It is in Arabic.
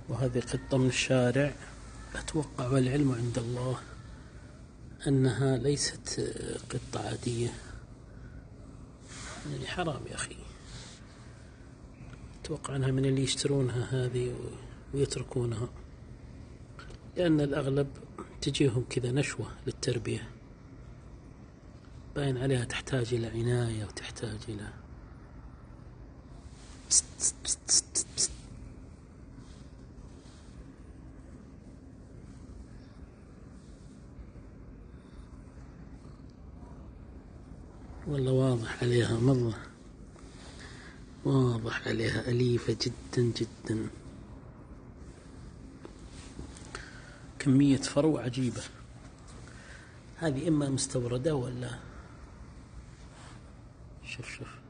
وهذه قطة من الشارع. أتوقع والعلم عند الله أنها ليست قطة عادية، يعني حرام يا أخي. أتوقع أنها من اللي يشترونها هذه ويتركونها، لأن الأغلب تجيهم كذا نشوة للتربية، باين عليها تحتاج إلى عناية وتحتاج إلى والله واضح عليها مرة، واضح عليها أليفة جدا جدا، كمية فرو عجيبة. هذه إما مستوردة ولا شوف